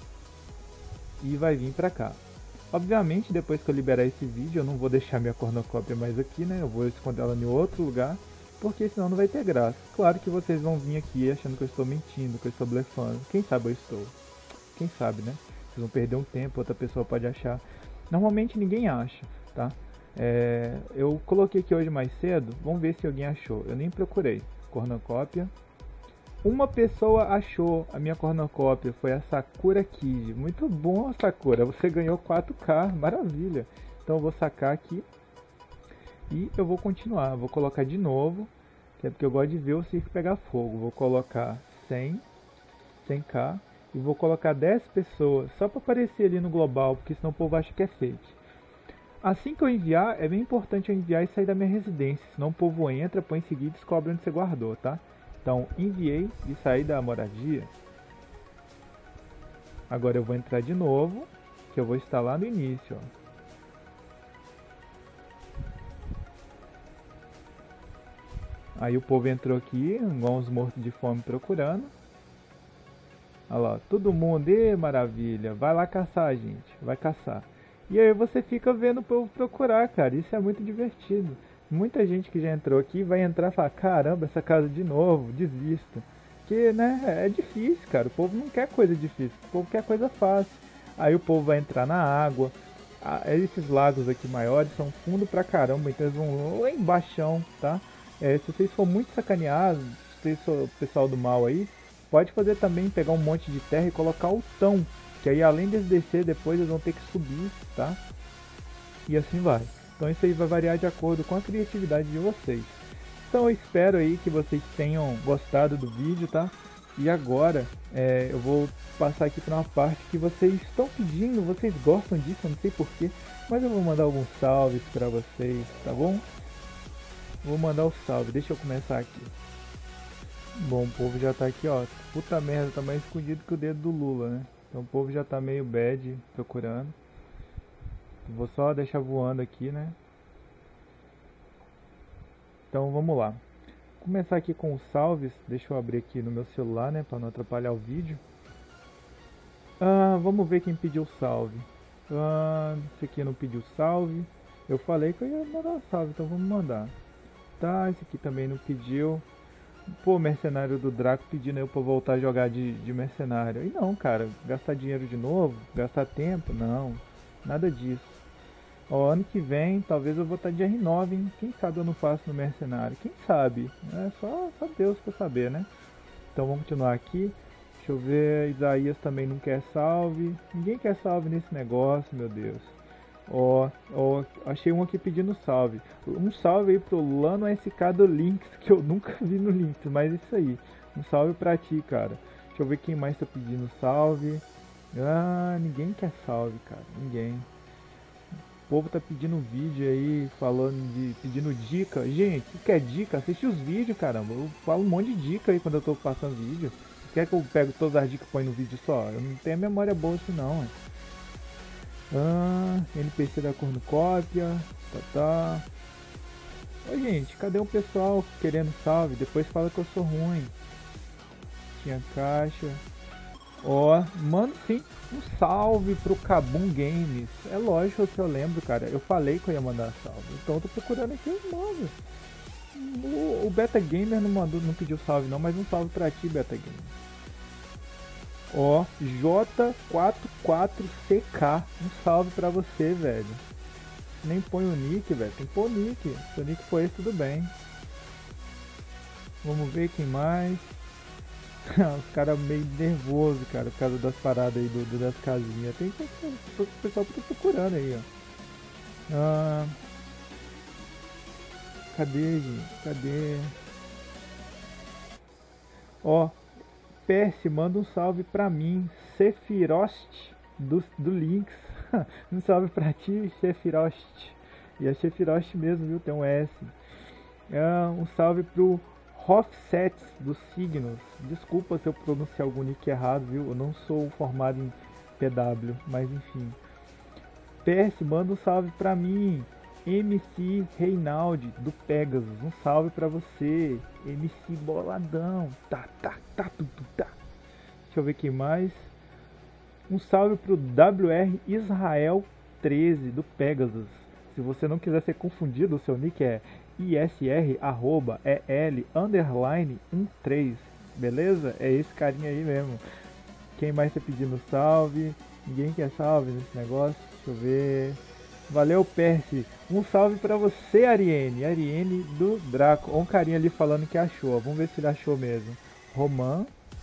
e vai vir pra cá. Obviamente, depois que eu liberar esse vídeo, eu não vou deixar minha cornucópia mais aqui, né? Eu vou esconder ela em outro lugar, porque senão não vai ter graça. Claro que vocês vão vir aqui achando que eu estou mentindo, que eu estou blefando. Quem sabe eu estou. Quem sabe, né? Vocês vão perder um tempo, outra pessoa pode achar. Normalmente ninguém acha, tá? É, eu coloquei aqui hoje mais cedo, vamos ver se alguém achou. Eu nem procurei. Cornucópia. Uma pessoa achou a minha cornucópia, foi a Sakura Kid. Muito bom, Sakura, você ganhou quatro K, maravilha. Então eu vou sacar aqui e eu vou continuar. Vou colocar de novo, que é porque eu gosto de ver o circo pegar fogo. Vou colocar cem, cem K e vou colocar dez pessoas, só para aparecer ali no global, porque senão o povo acha que é fake. Assim que eu enviar, é bem importante eu enviar e sair da minha residência, senão o povo entra, põe em seguida e descobre onde você guardou, tá? Então, enviei e saí da moradia. Agora eu vou entrar de novo, que eu vou estar lá no início, ó. Aí o povo entrou aqui, igual uns mortos de fome procurando. Olha lá, todo mundo, e maravilha, vai lá caçar, gente, vai caçar. E aí você fica vendo o povo procurar, cara, isso é muito divertido. Muita gente que já entrou aqui vai entrar e falar, caramba, essa casa de novo, desisto. Porque, né, é difícil, cara, o povo não quer coisa difícil, o povo quer coisa fácil. Aí o povo vai entrar na água, ah, esses lagos aqui maiores são fundo pra caramba, então eles vão lá embaixo, tá? É, se vocês for muito sacaneados, se vocês for o pessoal do mal aí, pode fazer também, pegar um monte de terra e colocar o tão, que aí além deles descer depois eles vão ter que subir, tá? E assim vai. Então isso aí vai variar de acordo com a criatividade de vocês. Então eu espero aí que vocês tenham gostado do vídeo, tá? E agora é, eu vou passar aqui para uma parte que vocês estão pedindo, vocês gostam disso, eu não sei porquê, mas eu vou mandar alguns salves para vocês, tá bom? Vou mandar o salve, deixa eu começar aqui. Bom, o povo já tá aqui, ó. Puta merda, tá mais escondido que o dedo do Lula, né? Então o povo já tá meio bad procurando. Vou só deixar voando aqui, né? Então vamos lá. Vou começar aqui com os salves. Deixa eu abrir aqui no meu celular, né? Pra não atrapalhar o vídeo. Ah, vamos ver quem pediu salve. Ah, esse aqui não pediu salve. Eu falei que eu ia mandar salve, então vamos mandar. Tá, esse aqui também não pediu. Pô, mercenário do Draco pedindo eu pra voltar a jogar de, de mercenário. E não, cara, gastar dinheiro de novo, gastar tempo, não, nada disso. Ó, ano que vem, talvez eu vou estar de R nove, hein? Quem sabe eu não faço no mercenário? Quem sabe? É só, só Deus pra saber, né? Então vamos continuar aqui. Deixa eu ver, Isaías também não quer salve. Ninguém quer salve nesse negócio, meu Deus. Ó, ó, achei um aqui pedindo salve. Um salve aí pro Lano S K do Lynx, que eu nunca vi no Lynx, mas é isso aí. Um salve pra ti, cara. Deixa eu ver quem mais tá pedindo salve. Ah, ninguém quer salve, cara. Ninguém. O povo tá pedindo vídeo aí, falando de. Pedindo dica. Gente, se quer dica, assiste os vídeos, caramba. Eu falo um monte de dica aí quando eu tô passando vídeo. Quer que eu pego todas as dicas e põe no vídeo só? Eu não tenho memória boa assim não, hein? Ah, N P C da cornucópia, tá, tá. Oi gente, cadê o pessoal querendo salve? Depois fala que eu sou ruim. Tinha caixa. Ó, mano, sim, um salve pro Kabum Games. É lógico que eu lembro, cara. Eu falei que eu ia mandar salve. Então eu tô procurando aqui os nomes. O, o Beta Gamer não mandou, não pediu salve não, mas um salve pra ti, Beta Gamer. Ó, J quarenta e quatro C K, um salve pra você, velho. Nem põe o nick, velho, tem que pôr o nick. Se o nick for esse, tudo bem. Vamos ver quem mais. Os caras meio nervosos, cara, por causa das paradas aí do, do das casinhas. Tem que o pessoal tá procurando aí, ó. Ah, cadê, gente? Cadê? Ó, Percy, manda um salve pra mim, Sephiroth do, do Lynx. Um salve pra ti, Sephiroth. E é Sephiroth mesmo, viu? Tem um S. Ah, um salve pro Offsets dos Signos. Desculpa se eu pronunciar algum nick errado, viu? Eu não sou formado em P W, mas enfim. Percy, manda um salve pra mim, M C Reinaldi do Pegasus. Um salve pra você, M C Boladão. Tá, tá, tá, tu, tu, tá. Deixa eu ver quem mais. Um salve pro W R Israel treze do Pegasus. Se você não quiser ser confundido, o seu nick é isr arroba el underline treze. Beleza? É esse carinha aí mesmo. Quem mais tá pedindo salve? Ninguém quer salve nesse negócio. Deixa eu ver. Valeu, Percy. Um salve pra você, Ariane. Ariane do Draco. Olha um carinha ali falando que achou. Vamos ver se ele achou mesmo. Roman.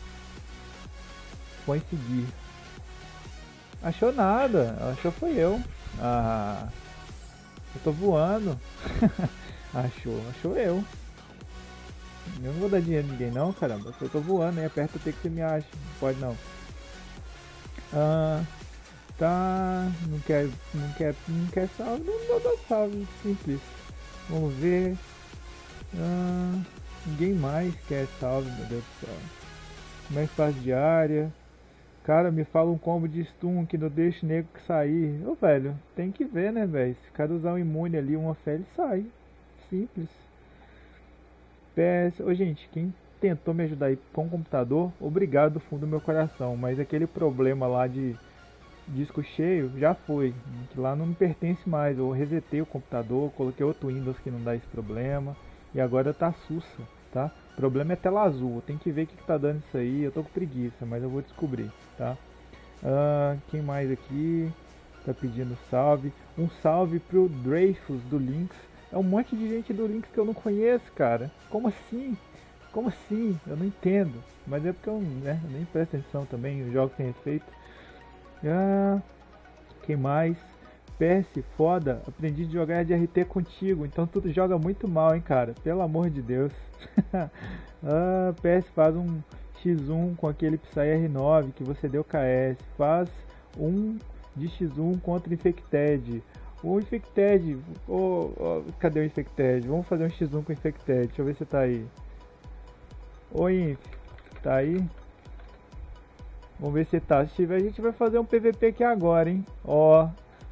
Põe seguir. Achou nada. Achou foi eu. Ah, eu tô voando. Achou, achou eu. Eu não vou dar dinheiro a ninguém não, caramba. Eu tô voando, aí aperta o T que você me acha. Não pode não. Ah, tá. Não quer. Não quer. Não quer salve. Não vou dar salve. Simples. Vamos ver. Ah, ninguém mais quer salve, meu Deus do céu. Como é que faz diária? Cara, me fala um combo de stun que não deixa o nego sair. Ô, velho, tem que ver, né, velho? Se o cara usar um imune ali, uma fé, ele sai. Simples. P S. Ô, gente, quem tentou me ajudar aí com o computador, obrigado do fundo do meu coração. Mas aquele problema lá de disco cheio já foi. Que lá não me pertence mais. Eu resetei o computador, coloquei outro Windows que não dá esse problema. E agora tá sussa, tá? O problema é tela azul. Tem que ver o que, que tá dando isso aí. Eu tô com preguiça, mas eu vou descobrir, tá? Ah, quem mais aqui tá pedindo salve? Um salve pro Dreyfus do Lynx. É um monte de gente do Lynx que eu não conheço, cara. Como assim? Como assim? Eu não entendo. Mas é porque eu, né, eu nem presto atenção também. Os jogos têm efeito. Ah, quem mais? P S, foda. Aprendi a jogar de R T contigo. Então tu joga muito mal, hein, cara. Pelo amor de Deus. Ah, P S faz um X um com aquele Psy R nove que você deu K S. Faz um de X um contra o Infected. O Infected. Oh, oh, cadê o Infected? Vamos fazer um X um com o Infected. Deixa eu ver se tá aí. Oi, Inf. Tá aí? Vamos ver se tá. Se tiver, a gente vai fazer um P V P aqui agora, hein? Ó.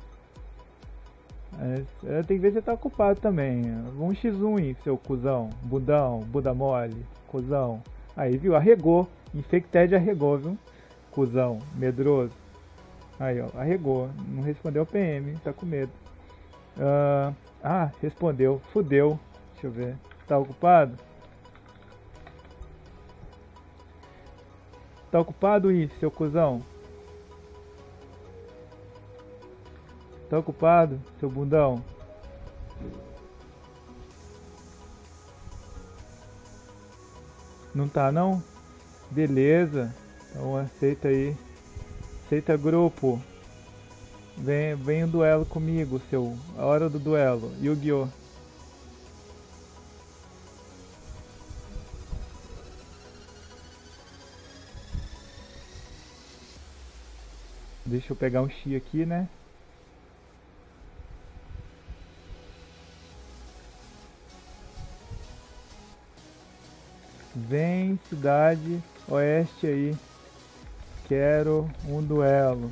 É, tem que ver se tá ocupado também. Um X um, hein, seu cuzão. Budão, Buda mole. Cuzão. Aí, viu? Arregou. Infected arregou, viu? Cuzão. Medroso. Aí, ó. Arregou. Não respondeu o P M. Tá com medo. Uh, ah, respondeu. Fudeu. Deixa eu ver. Tá ocupado? Tá ocupado, Inf, seu cuzão? Tá ocupado, seu bundão? Não tá, não? Beleza. Então aceita aí. Aceita grupo. Vem, vem um duelo comigo, seu. A hora do duelo. Yu-Gi-Oh! Deixa eu pegar um Chi aqui, né? Vem, cidade oeste aí. Quero um duelo.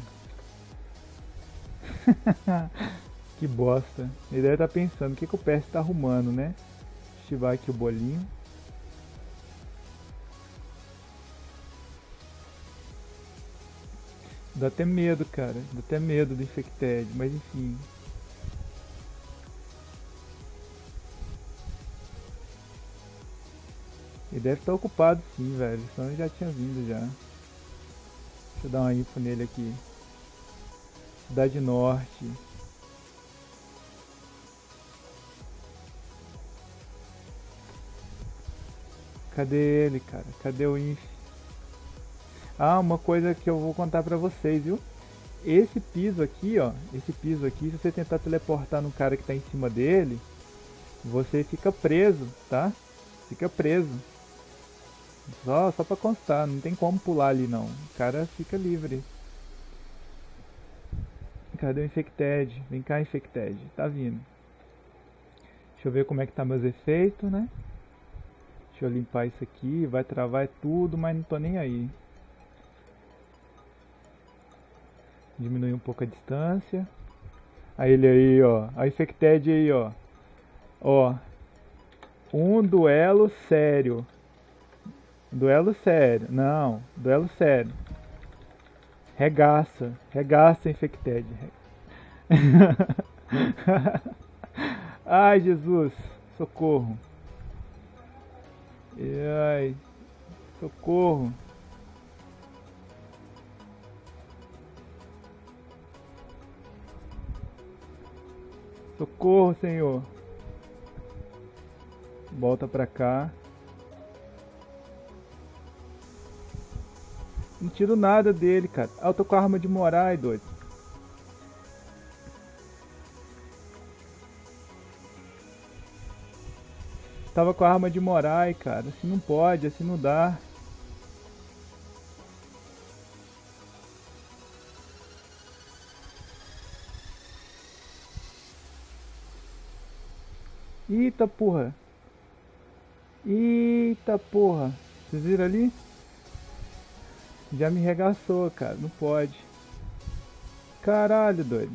Que bosta. Ele deve estar pensando o que, que o P S tá arrumando, né? Ativar aqui o bolinho. Dá até medo, cara. Dá até medo do Infected, mas enfim. Ele deve estar ocupado sim, velho. Senão ele já tinha vindo já. Deixa eu dar uma info nele aqui. Cidade Norte. Cadê ele, cara? Cadê o Inf? Ah, uma coisa que eu vou contar pra vocês, viu? Esse piso aqui, ó. Esse piso aqui, se você tentar teleportar no cara que tá em cima dele, você fica preso, tá? Fica preso. Só, só pra constar, não tem como pular ali não. O cara fica livre. Cadê o Infected? Vem cá, Infected. Tá vindo. Deixa eu ver como é que tá meus efeitos, né? Deixa eu limpar isso aqui. Vai travar tudo, mas não tô nem aí. Diminuir um pouco a distância. Aí ele aí, ó. A Infected aí, ó. Ó. Um duelo sério. Duelo sério. Não, duelo sério. Regaça. Regaça, Infected. Ai, Jesus. Socorro. Ai. Socorro. Socorro, Senhor. Volta pra cá. Não tiro nada dele, cara. Ah, eu tô com a arma de Morai, doido. Tava com a arma de Morai, cara. Assim não pode, assim não dá. Eita porra. Eita porra. Vocês viram ali? Já me regaçou, cara. Não pode. Caralho, doido.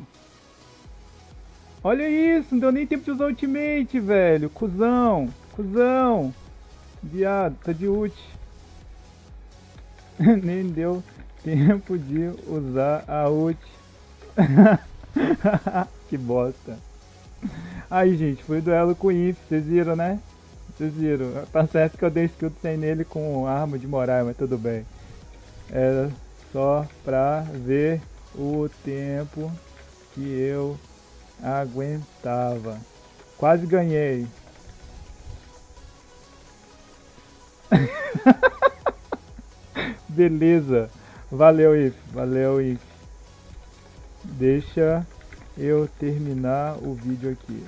Olha isso, não deu nem tempo de usar ultimate, velho. Cusão. Cusão. Viado, tá de ult. Nem deu tempo de usar a ult. Que bosta. Aí, gente, foi o duelo com o Inf. Vocês viram, né? Vocês viram. Tá certo que eu dei skill sem nele com arma de moral, mas tudo bem. Era só pra ver o tempo que eu aguentava. Quase ganhei. Beleza. Valeu, If. Valeu, If. Deixa eu terminar o vídeo aqui.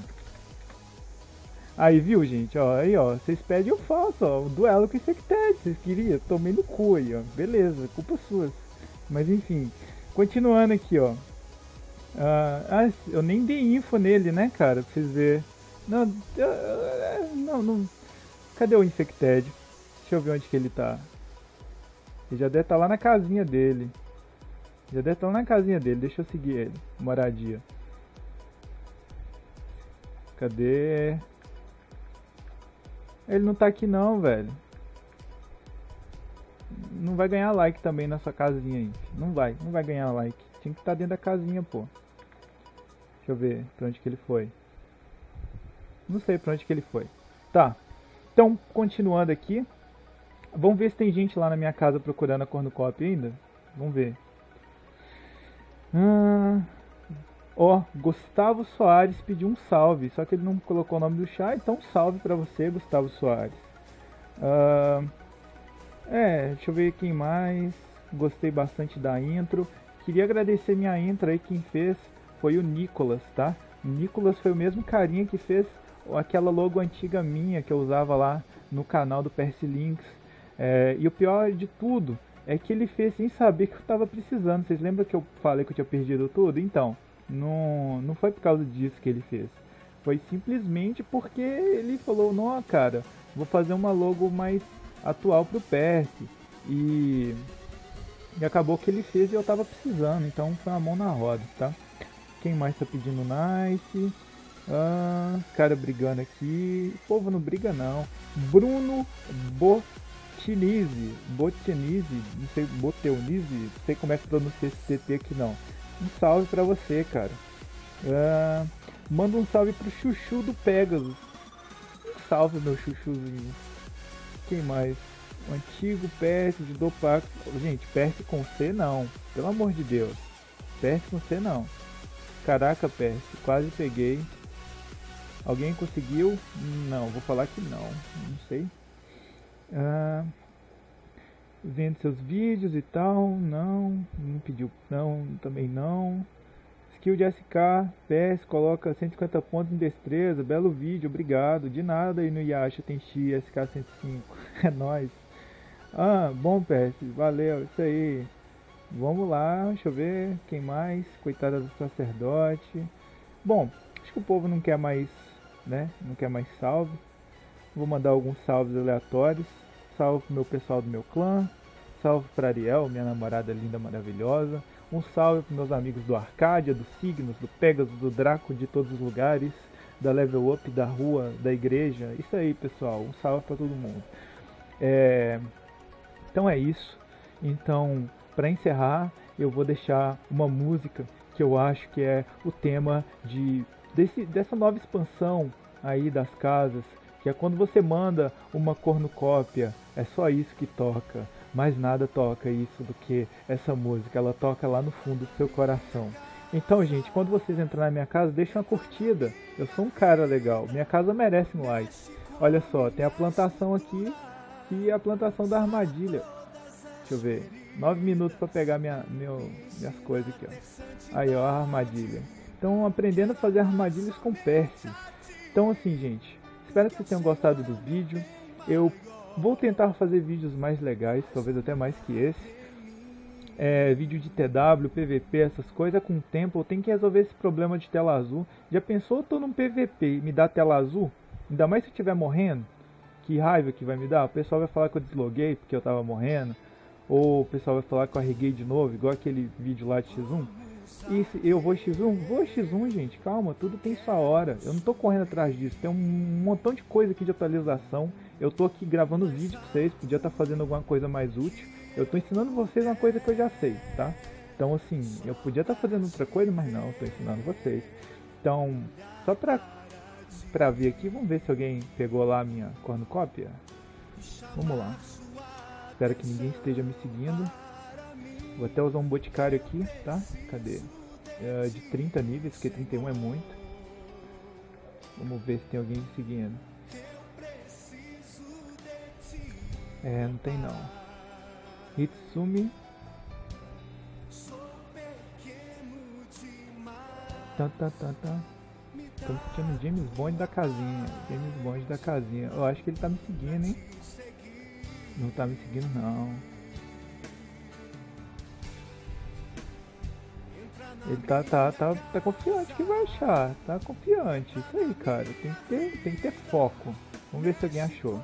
Aí, viu, gente? Ó, aí, ó. Vocês pedem, eu faço, ó. O duelo com Infected. Vocês queriam? Tomei no cu aí, ó. Beleza. Culpa sua. Mas, enfim. Continuando aqui, ó. Ah, ah, eu nem dei info nele, né, cara? Pra vocês verem. Não, não, não. Cadê o Infected? Deixa eu ver onde que ele tá. Ele já deve estar lá na casinha dele. Já deve estar lá na casinha dele. Deixa eu seguir ele. Moradia. Cadê? Ele não tá aqui não, velho. Não vai ganhar like também na sua casinha aí. Não vai, não vai ganhar like. Tinha que estar dentro da casinha, pô. Deixa eu ver pra onde que ele foi. Não sei pra onde que ele foi. Tá. Então, continuando aqui. Vamos ver se tem gente lá na minha casa procurando a cornucópia ainda. Vamos ver. Ah, ó, Gustavo Soares pediu um salve. Só que ele não colocou o nome do chá. Então salve pra você, Gustavo Soares. Ah, é, deixa eu ver quem mais. Gostei bastante da intro. Queria agradecer minha intro aí. Quem fez foi o Nicolas, tá? O Nicolas foi o mesmo carinha que fez aquela logo antiga minha que eu usava lá no canal do Persilinks. É, e o pior de tudo é que ele fez sem saber que eu estava precisando. Vocês lembram que eu falei que eu tinha perdido tudo? Então, não, não foi por causa disso que ele fez. Foi simplesmente porque ele falou, não, cara, vou fazer uma logo mais atual pro Perse. E, e acabou que ele fez e eu estava precisando. Então foi uma mão na roda, tá? Quem mais tá pedindo nice? Ah, cara brigando aqui. O povo não briga não. Bruno Bo Botinise, Botinise, não sei, Boteunise, não sei como é que pronuncia esse T T aqui não. Um salve pra você, cara. Uh, manda um salve pro Chuchu do Pegasus. Um salve, meu chuchuzinho. Quem mais? O antigo Perse de Dopax. Gente, Perse com C não, pelo amor de Deus. Perse com C não. Caraca, Perse, quase peguei. Alguém conseguiu? Não, vou falar que não, não sei. Ah, vendo seus vídeos e tal, não, não pediu, não, também não. Skill de S K, P S, coloca cento e cinquenta pontos em destreza, belo vídeo, obrigado, de nada aí no Yasha tem X, S K cento e cinco, é nóis. Ah, bom P S, valeu, isso aí. Vamos lá, deixa eu ver, quem mais, coitada do sacerdote. Bom, acho que o povo não quer mais, né, não quer mais salve. Vou mandar alguns salves aleatórios. Salve pro meu pessoal do meu clã. Salve pra Ariel, minha namorada linda, maravilhosa. Um salve pros meus amigos do Arcádia, do Signos, do Pegasus, do Draco, de todos os lugares. Da Level Up, da rua, da igreja. Isso aí, pessoal. Um salve pra todo mundo. É... Então é isso. Então, pra encerrar, eu vou deixar uma música que eu acho que é o tema de, desse, dessa nova expansão aí das casas. Que é quando você manda uma cornucópia, é só isso que toca, mais nada toca isso do que essa música, ela toca lá no fundo do seu coração. Então, gente, quando vocês entrarem na minha casa, deixa uma curtida, eu sou um cara legal, minha casa merece um like. Olha só, tem a plantação aqui e a plantação da armadilha. Deixa eu ver, nove minutos para pegar minha, meu, minhas coisas aqui, ó. Aí, ó, a armadilha. Então, aprendendo a fazer armadilhas com Perse. Então, assim, gente, espero que vocês tenham gostado do vídeo. Eu vou tentar fazer vídeos mais legais, talvez até mais que esse. É, vídeo de T W, P V P, essas coisas. Com o tempo eu tenho que resolver esse problema de tela azul. Já pensou, eu tô num P V P e me dá tela azul? Ainda mais se eu estiver morrendo. Que raiva que vai me dar. O pessoal vai falar que eu desloguei porque eu tava morrendo. Ou o pessoal vai falar que eu arreguei de novo, igual aquele vídeo lá de X um. E se eu vou X um? Vou X um, gente, calma, tudo tem sua hora. Eu não tô correndo atrás disso, tem um montão de coisa aqui de atualização. Eu tô aqui gravando vídeo pra vocês, podia estar fazendo alguma coisa mais útil. Eu tô ensinando vocês uma coisa que eu já sei, tá? Então assim, eu podia estar fazendo outra coisa, mas não, eu tô ensinando vocês. Então, só pra, pra ver aqui, vamos ver se alguém pegou lá a minha cornucópia. Vamos lá. Espero que ninguém esteja me seguindo. Vou até usar um boticário aqui, tá? Cadê? É de trinta níveis, porque trinta e um é muito. Vamos ver se tem alguém me seguindo. É, não tem não. Hitsumi. Tá, tá, tá, tá. Tô me sentindo James Bond da casinha. James Bond da casinha. Eu acho que ele tá me seguindo, hein? Não tá me seguindo não. Ele tá, tá, tá, tá confiante que vai achar. Tá confiante. Isso aí, cara. Tem que ter, tem que ter foco. Vamos ver se alguém achou.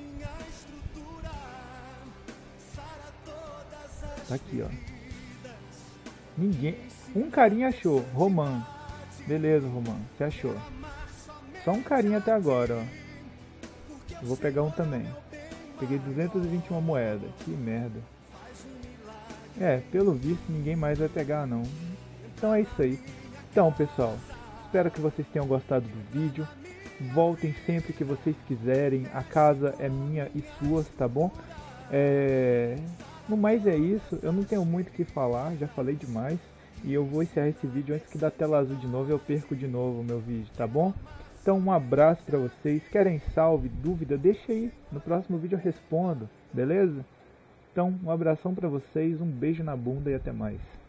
Tá aqui, ó. Ninguém. Um carinha achou. Roman. Beleza, Roman. Você achou. Só um carinha até agora, ó. Eu vou pegar um também. Peguei duzentas e vinte e uma moedas. Que merda. É, pelo visto ninguém mais vai pegar não. Então é isso aí. Então, pessoal, espero que vocês tenham gostado do vídeo. Voltem sempre que vocês quiserem. A casa é minha e sua, tá bom? É... No mais é isso. Eu não tenho muito o que falar. Já falei demais. E eu vou encerrar esse vídeo antes que da tela azul de novo eu perco de novo o meu vídeo, tá bom? Então um abraço pra vocês. Querem salve, dúvida? Deixa aí. No próximo vídeo eu respondo, beleza? Então um abração pra vocês, um beijo na bunda e até mais.